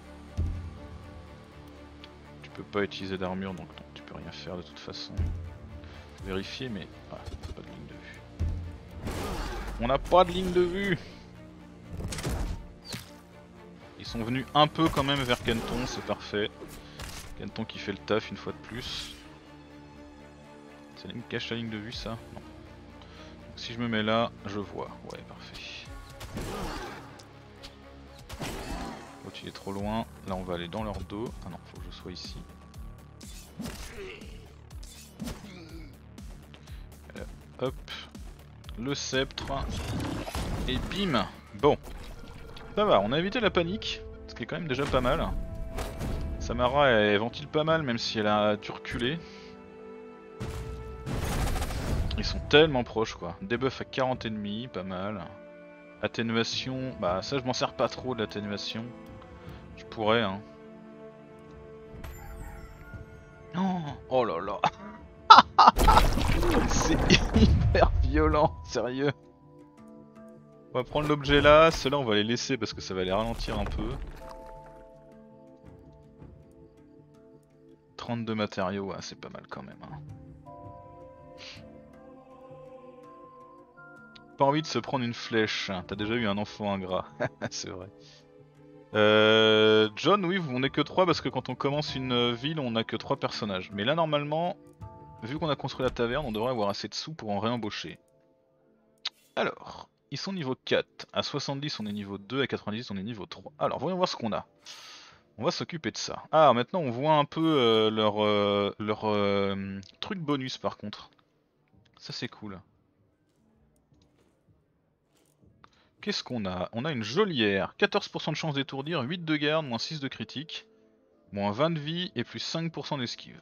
Tu peux pas utiliser d'armure donc non, tu peux rien faire de toute façon. Vérifier mais ah, c'est pas de ligne de vue. On n'a pas de ligne de vue. Ils sont venus un peu quand même vers Canton, c'est parfait. Canton qui fait le taf une fois de plus. Ça me cache la ligne de vue ça? Non. Donc, si je me mets là, je vois. Ouais, parfait. L'autre il est trop loin. Là on va aller dans leur dos. Ah non, faut que je sois ici. Là, hop. Le sceptre. Et bim. Bon. Ça va, on a évité la panique. Ce qui est quand même déjà pas mal. Samara elle ventile pas mal même si elle a dû reculer. Ils sont tellement proches quoi. Debuff à quarante ennemis, pas mal. Atténuation, bah ça je m'en sers pas trop de l'atténuation. Je pourrais hein. Oh, oh là là. C'est hyper violent, sérieux. On va prendre l'objet là, ceux-là on va les laisser parce que ça va les ralentir un peu. trente-deux matériaux, ouais, c'est pas mal quand même. Hein. Pas envie de se prendre une flèche, t'as déjà eu un enfant ingrat, c'est vrai. Euh, John, oui, on est que trois parce que quand on commence une ville, on a que trois personnages. Mais là, normalement, vu qu'on a construit la taverne, on devrait avoir assez de sous pour en réembaucher. Alors, ils sont niveau quatre. À soixante-dix, on est niveau deux. À quatre-vingt-dix, on est niveau trois. Alors, voyons voir ce qu'on a. On va s'occuper de ça. Ah, maintenant, on voit un peu euh, leur, euh, leur euh, truc bonus par contre. Ça, c'est cool. Qu'est-ce qu'on a? On a une geôlière, quatorze pour cent de chance d'étourdir, huit de garde, moins six de critique, moins vingt de vie et plus cinq pour cent d'esquive.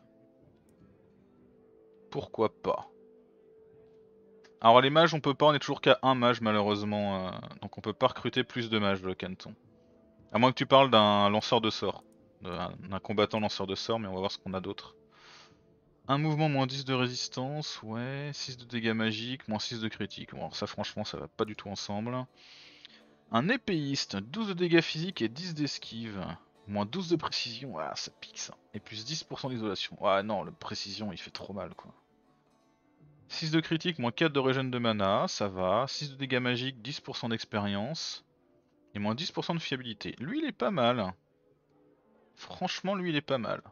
Pourquoi pas? Alors les mages on peut pas, on est toujours qu'à un mage malheureusement, euh, donc on peut pas recruter plus de mages de Canton. À moins que tu parles d'un lanceur de sorts, d'un combattant lanceur de sorts, mais on va voir ce qu'on a d'autre. Un mouvement, moins dix de résistance, ouais, six de dégâts magiques, moins six de critique. Bon alors ça franchement ça va pas du tout ensemble. Un épéiste, douze de dégâts physiques et dix d'esquive. Moins douze de précision, ah ça pique ça. Et plus dix pour cent d'isolation. Ah non, le précision il fait trop mal quoi. six de critique, moins quatre de régène de mana, ça va. six de dégâts magiques, dix pour cent d'expérience. Et moins dix pour cent de fiabilité. Lui il est pas mal. Franchement lui il est pas mal.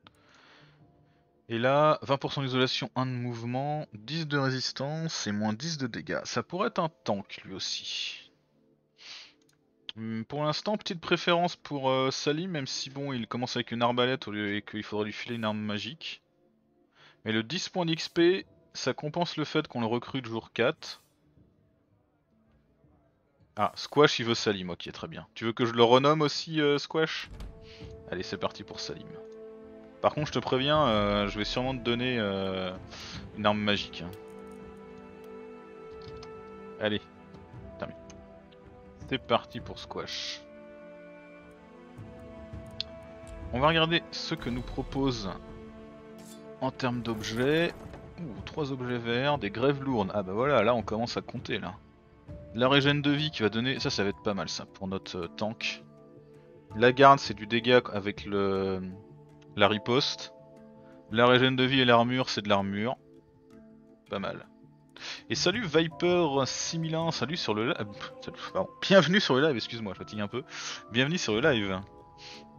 Et là, vingt pour cent d'isolation, un de mouvement, dix de résistance et moins dix de dégâts. Ça pourrait être un tank lui aussi. Pour l'instant, petite préférence pour euh, Salim, même si bon, il commence avec une arbalète au lieu et qu'il faudrait lui filer une arme magique. Mais le dix points d'X P, ça compense le fait qu'on le recrute jour quatre. Ah, Squash il veut Salim, ok très bien. Tu veux que je le renomme aussi euh, Squash? Allez c'est parti pour Salim. Par contre je te préviens, euh, je vais sûrement te donner euh, une arme magique. Allez, terminé. C'est parti pour Squash. On va regarder ce que nous propose en termes d'objets. Ouh, trois objets verts, des grèves lourdes. Ah bah voilà, là on commence à compter là. La régène de vie qui va donner... Ça, ça va être pas mal ça pour notre euh, tank. La garde c'est du dégât avec le la riposte. La régène de vie et l'armure c'est de l'armure. Pas mal. Et salut Viper six mille un, salut sur le live. Pardon. Bienvenue sur le live, excuse-moi, je fatigue un peu. Bienvenue sur le live.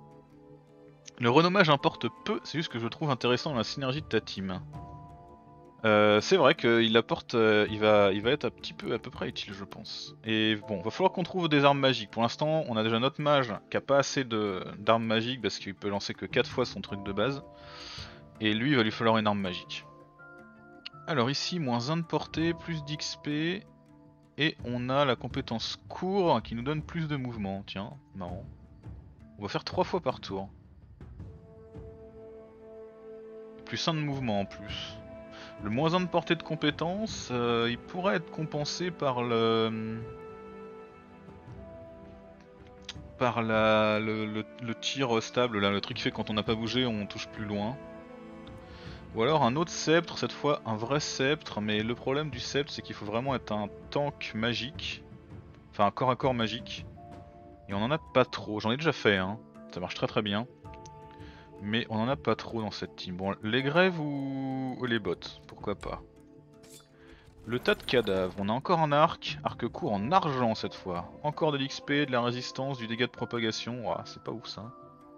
Le renommage importe peu, c'est juste que je trouve intéressant dans la synergie de ta team. Euh, c'est vrai qu'il apporte, euh, il va, il va être un petit peu à peu près utile, je pense. Et bon, va falloir qu'on trouve des armes magiques. Pour l'instant, on a déjà notre mage qui a pas assez de d'armes magiques parce qu'il peut lancer que quatre fois son truc de base. Et lui, il va lui falloir une arme magique. Alors ici, moins un de portée, plus d'X P. Et on a la compétence court qui nous donne plus de mouvement. Tiens, marrant. On va faire trois fois par tour. Plus un de mouvement en plus. Le moins un de portée de compétence, euh, il pourrait être compensé par le... Par la, le, le, le tir stable, là, le truc qui fait quand on n'a pas bougé, on touche plus loin. Ou alors un autre sceptre, cette fois un vrai sceptre, mais le problème du sceptre c'est qu'il faut vraiment être un tank magique. Enfin un corps à corps magique. Et on en a pas trop, j'en ai déjà fait hein, ça marche très très bien. Mais on en a pas trop dans cette team. Bon, les grèves ou, ou les bottes, pourquoi pas. Le tas de cadavres, on a encore un arc, arc court en argent cette fois. Encore de l'X P, de la résistance, du dégât de propagation, ouah, c'est pas ouf ça.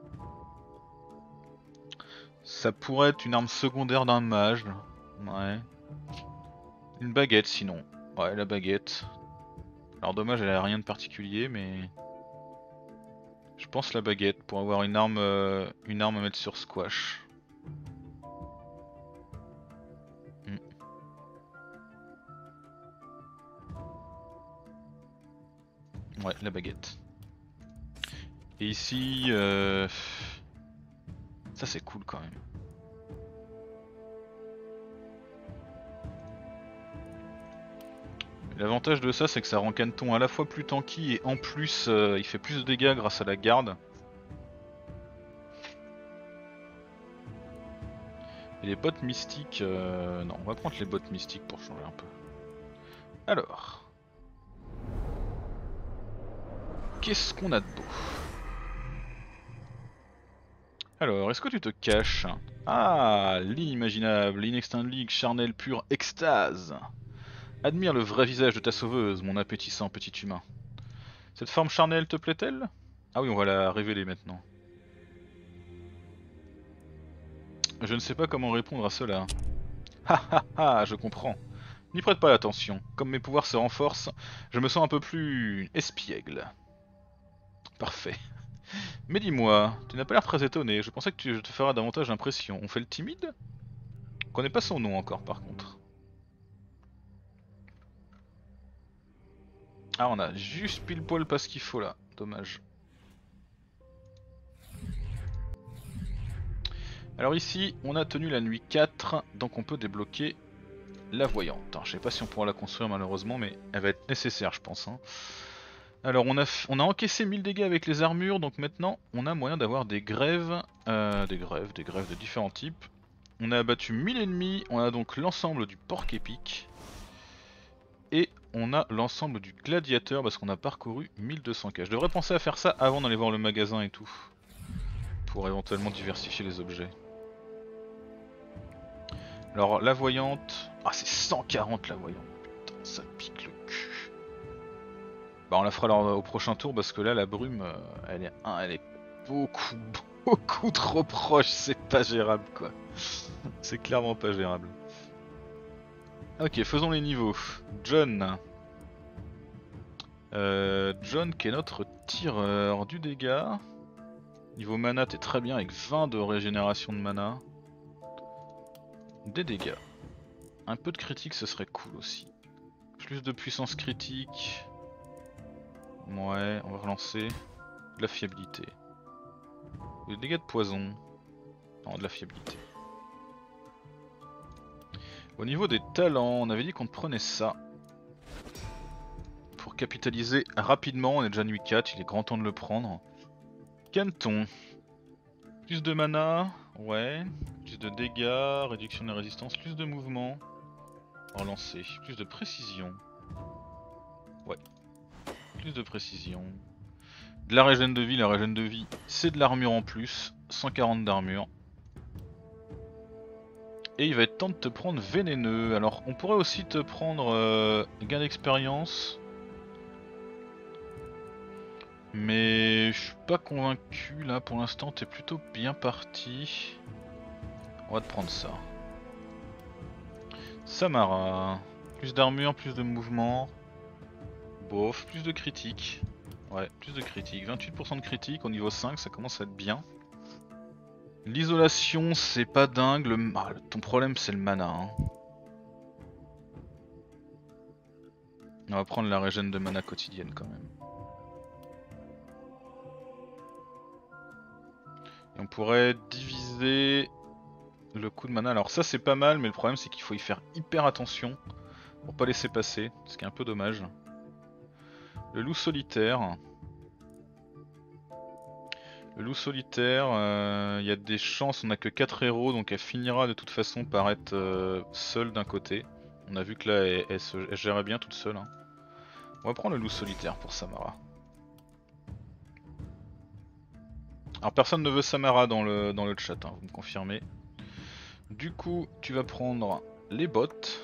Ça pourrait être une arme secondaire d'un mage, ouais. Une baguette sinon, ouais la baguette. Alors dommage elle a rien de particulier mais... Je pense la baguette pour avoir une arme, euh, une arme à mettre sur squash. Hmm. Ouais la baguette. Et ici, euh... ça c'est cool quand même. L'avantage de ça c'est que ça rend Canton à la fois plus tanky et en plus euh, il fait plus de dégâts grâce à la garde. Et les bottes mystiques, euh... non on va prendre les bottes mystiques pour changer un peu. Alors... Qu'est-ce qu'on a de beau? Alors, est-ce que tu te caches? Ah, l'inimaginable, l'inextinguible, charnel pur, extase. Admire le vrai visage de ta sauveuse, mon appétissant petit humain. Cette forme charnelle te plaît-elle? Ah oui, on va la révéler maintenant. Je ne sais pas comment répondre à cela. Ha ha ha, je comprends. N'y prête pas attention. Comme mes pouvoirs se renforcent, je me sens un peu plus espiègle. Parfait. Mais dis-moi, tu n'as pas l'air très étonné, je pensais que tu te feras davantage impression. On fait le timide? On connaît pas son nom encore par contre. Ah on a juste pile poil pas ce qu'il faut là, dommage. Alors ici on a tenu la nuit quatre, donc on peut débloquer la voyante. Alors, je sais pas si on pourra la construire malheureusement mais elle va être nécessaire je pense. Hein. Alors on a, on a encaissé mille dégâts avec les armures, donc maintenant on a moyen d'avoir des grèves, euh, des grèves, des grèves de différents types. On a abattu mille ennemis, on a donc l'ensemble du porc épique. Et on a l'ensemble du gladiateur parce qu'on a parcouru mille deux cents K. Je devrais penser à faire ça avant d'aller voir le magasin et tout. Pour éventuellement diversifier les objets. Alors la voyante... Ah c'est cent quarante la voyante. Putain ça pique le cul. Bah on la fera alors au prochain tour parce que là la brume euh, elle est, elle est beaucoup beaucoup trop proche. C'est pas gérable quoi. C'est clairement pas gérable. Ok faisons les niveaux. John. Euh, John qui est notre tireur du dégât. Niveau mana t'es très bien avec vingt de régénération de mana. Des dégâts. Un peu de critique ce serait cool aussi. Plus de puissance critique. Ouais, on va relancer. De la fiabilité. Des dégâts de poison. Non, de la fiabilité. Au niveau des talents, on avait dit qu'on prenait ça. Pour capitaliser rapidement, on est déjà nuit quatre, il est grand temps de le prendre. Canton. Plus de mana, ouais. Plus de dégâts, réduction de la résistance, plus de mouvement. Relancer, plus de précision. Ouais. Plus de précision. De la régène de vie, la régène de vie c'est de l'armure en plus. cent quarante d'armure. Et il va être temps de te prendre vénéneux. Alors on pourrait aussi te prendre euh, gain d'expérience. Mais je suis pas convaincu là pour l'instant, t'es plutôt bien parti. On va te prendre ça. Samara. Plus d'armure, plus de mouvement. Bof, plus de critique. Ouais, plus de critique. vingt-huit pour cent de critique au niveau cinq, ça commence à être bien. L'isolation, c'est pas dingue. Le... Ah, ton problème, c'est le mana. Hein. On va prendre la régène de mana quotidienne quand même. Et on pourrait diviser le coup de mana. Alors ça c'est pas mal, mais le problème c'est qu'il faut y faire hyper attention pour pas laisser passer, ce qui est un peu dommage. Le loup solitaire. Le loup solitaire, il euh, y a des chances, on n'a que quatre héros, donc elle finira de toute façon par être euh, seule d'un côté. On a vu que là elle, elle se elle gérait bien toute seule. Hein. On va prendre le loup solitaire pour Samara. Alors personne ne veut Samara dans le, dans le chat, hein, vous me confirmez. Du coup, tu vas prendre les bottes.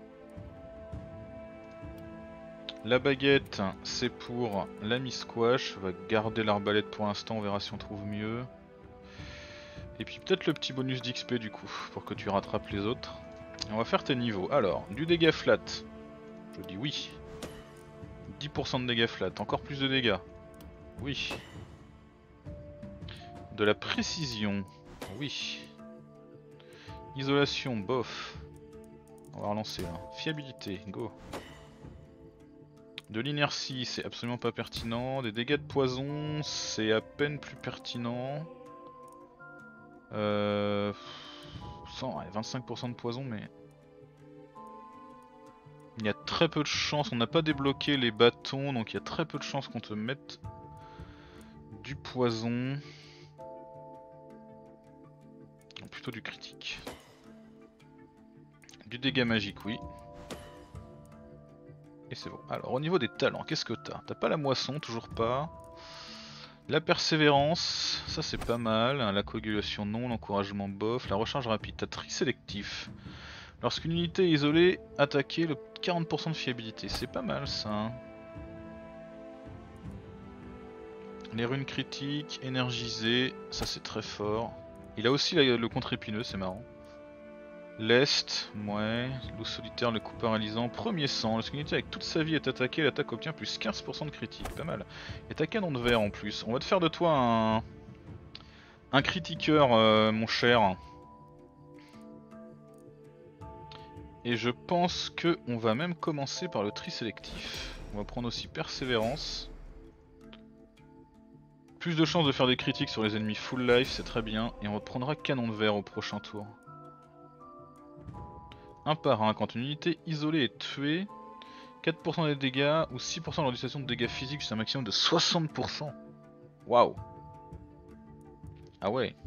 La baguette, c'est pour l'ami squash. On va garder l'arbalète pour l'instant, on verra si on trouve mieux. Et puis peut-être le petit bonus d'X P du coup, pour que tu rattrapes les autres. Et on va faire tes niveaux. Alors, du dégât flat. Je dis oui. dix pour cent de dégâts flat. Encore plus de dégâts. Oui. De la précision. Oui. Isolation, bof. On va relancer là. Fiabilité, go. De l'inertie, c'est absolument pas pertinent. Des dégâts de poison, c'est à peine plus pertinent. Euh... cent, ouais, vingt-cinq pour cent de poison, mais... Il y a très peu de chances, on n'a pas débloqué les bâtons, donc il y a très peu de chances qu'on te mette du poison. Non, plutôt du critique. Du dégât magique, oui. Et c'est bon. Alors au niveau des talents, qu'est-ce que t'as? T'as pas la moisson, toujours pas. La persévérance, ça c'est pas mal. La coagulation non, l'encouragement bof. La recharge rapide, t'as tri sélectif. Lorsqu'une unité est isolée, attaquer le quarante pour cent de fiabilité, c'est pas mal ça. Les runes critiques, énergisées, ça c'est très fort. Il a aussi la, le contre épineux, c'est marrant. L'Est, ouais, loup solitaire, le coup paralysant, premier sang, lorsqu'une unité avec toute sa vie est attaquée, l'attaque obtient plus quinze pour cent de critique, pas mal. Et t'as canon de verre en plus, on va te faire de toi un, un critiqueur euh, mon cher. Et je pense que on va même commencer par le tri sélectif. On va prendre aussi persévérance. Plus de chances de faire des critiques sur les ennemis full life, c'est très bien. Et on reprendra canon de verre au prochain tour. Un par un, quand une unité isolée est tuée, quatre pour cent des dégâts ou six pour cent de l'utilisation de dégâts physiques jusqu'à un maximum de soixante pour cent. Waouh. Ah ouais.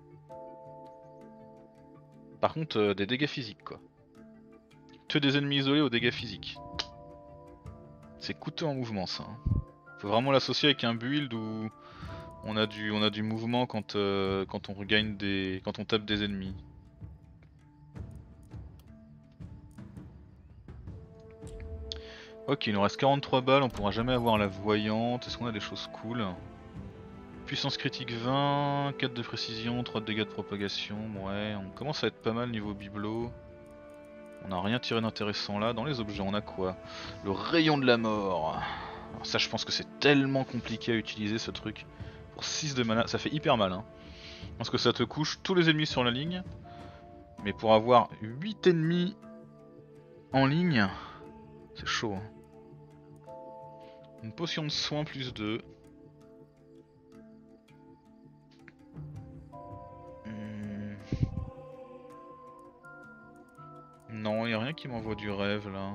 Par contre, euh, des dégâts physiques quoi. Tuer des ennemis isolés aux dégâts physiques. C'est coûteux en mouvement ça. Hein. Faut vraiment l'associer avec un build où on a du, on a du mouvement quand, euh, quand on regagne des, quand on tape des ennemis. Ok, il nous reste quarante-trois balles, on pourra jamais avoir la voyante. Est-ce qu'on a des choses cool? Puissance critique vingt, quatre de précision, trois de dégâts de propagation. Ouais, on commence à être pas mal niveau bibelot. On n'a rien tiré d'intéressant là. Dans les objets, on a quoi? Le rayon de la mort. Alors ça, je pense que c'est tellement compliqué à utiliser ce truc. Pour six de mana, ça fait hyper mal. Hein. Parce que ça te couche tous les ennemis sur la ligne. Mais pour avoir huit ennemis en ligne, c'est chaud. Hein. Une potion de soin plus deux. Hmm. Non, y a rien qui m'envoie du rêve là.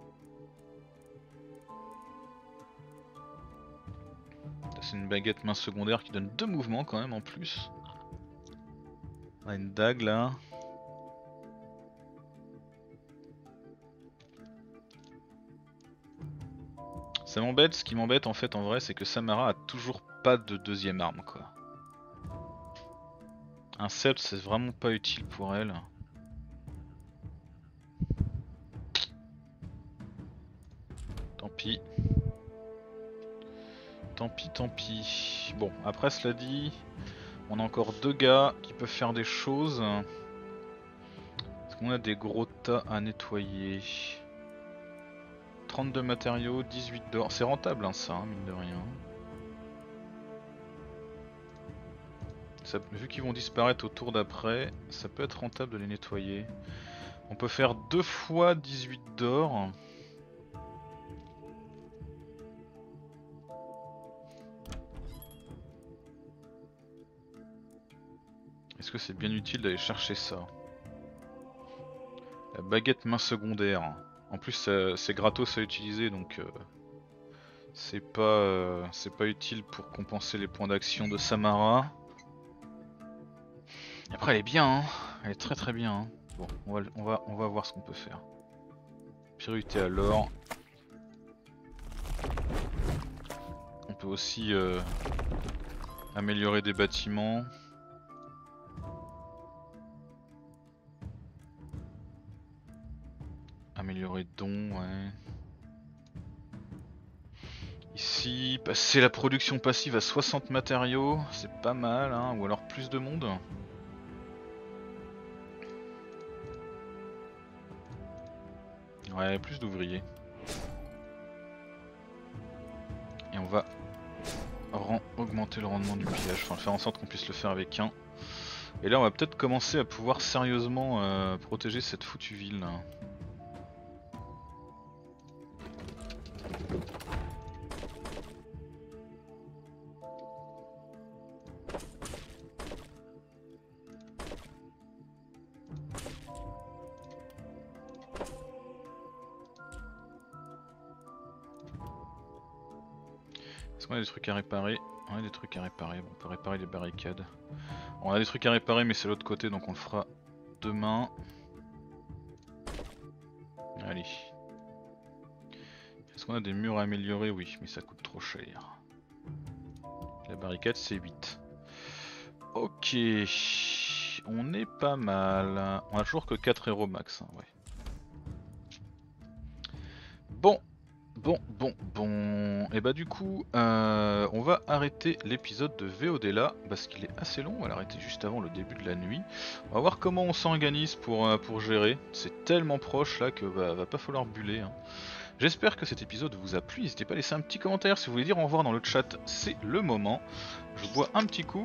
C'est une baguette main secondaire qui donne deux mouvements quand même en plus. On a une dague là. Ça m'embête, ce qui m'embête en fait en vrai c'est que Samara a toujours pas de deuxième arme quoi. Un sceptre c'est vraiment pas utile pour elle. Tant pis. Tant pis, tant pis. Bon, après cela dit, on a encore deux gars qui peuvent faire des choses. Est-ce qu'on a des gros tas à nettoyer? trente-deux matériaux, dix-huit d'or. C'est rentable hein, ça, hein, mine de rien. Ça, vu qu'ils vont disparaître au tour d'après, ça peut être rentable de les nettoyer. On peut faire deux fois dix-huit d'or. Est-ce que c'est bien utile d'aller chercher ça? La baguette main secondaire. En plus c'est gratos à utiliser donc euh, c'est pas, euh, c'est pas utile pour compenser les points d'action de Samara. Après elle est bien, hein. Elle est très très bien. Hein. Bon, on va, on, va, on va voir ce qu'on peut faire. Priorité à l'or. On peut aussi euh, améliorer des bâtiments. Améliorer dons, ouais. Ici, passer la production passive à soixante matériaux, c'est pas mal, hein, ou alors plus de monde. Ouais, plus d'ouvriers. Et on va augmenter le rendement du pillage, enfin faire en sorte qu'on puisse le faire avec un. Et là on va peut-être commencer à pouvoir sérieusement euh, protéger cette foutue ville là. Est-ce qu'on a des trucs à réparer? On a des trucs à réparer, bon, on peut réparer les barricades. On a des trucs à réparer mais c'est l'autre côté donc on le fera demain. Allez. Est-ce qu'on a des murs à améliorer? Oui, mais ça coûte trop cher. La barricade c'est huit. Ok, on est pas mal. On a toujours que quatre héros max, hein, ouais. Bon, bon, bon, bon. Et bah du coup, euh, on va arrêter l'épisode de V O D là, parce qu'il est assez long, on va l'arrêter juste avant le début de la nuit. On va voir comment on s'organise pour, euh, pour gérer. C'est tellement proche là que bah, va pas falloir buller. Hein. J'espère que cet épisode vous a plu, n'hésitez pas à laisser un petit commentaire si vous voulez dire au revoir dans le chat, c'est le moment. Je bois un petit coup.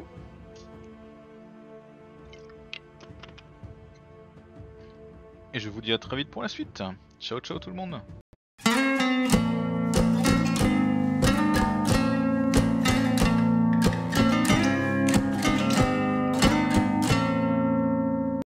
Et je vous dis à très vite pour la suite. Ciao ciao tout le monde.